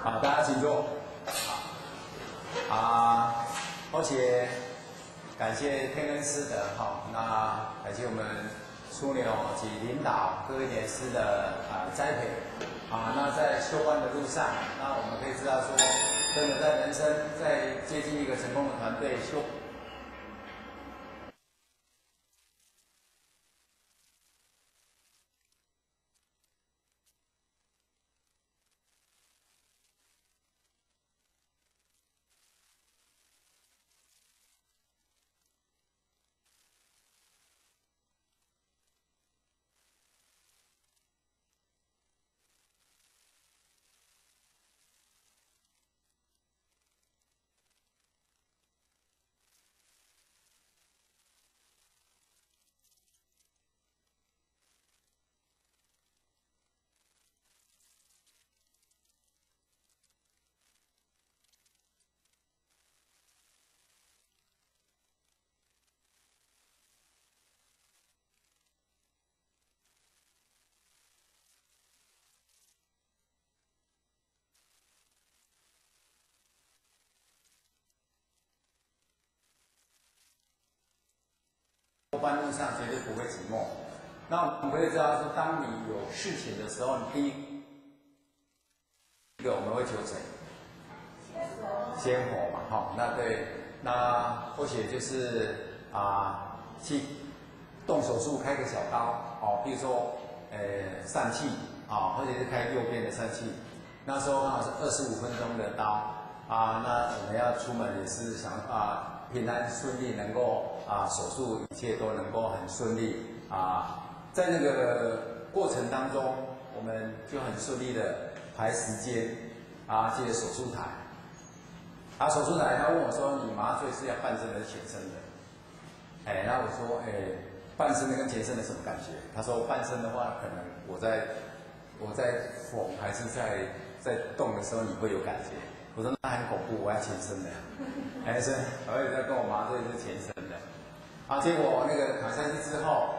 好，大家请坐。而且感谢天恩师的那感谢我们枢纽及领导各位年师的栽培那在修观的路上，那我们可以知道说，真的在人生在接近一个成功的团队修。半路上绝对不会寂寞。那我们可以知道说，当你有事情的时候，第一个我们会求谁？仙佛嘛，那对，那或许就是去动手术开个小刀，比如说疝气或者是开右边的疝气，那时候刚好是25分钟的刀那我们要出门也是想平安顺利，能够手术一切都能够很顺利在那个过程当中，我们就很顺利的排时间接手术台手术台他问我说：“你麻醉是要半身还是全身的？”那我说：“半身的跟全身的什么感觉？”他说：“半身的话，可能我在缝还是在动的时候你会有感觉。”我说：“那很恐怖，我要全身的。”是，我也在跟我麻醉是全身的。结果那个躺下去之后，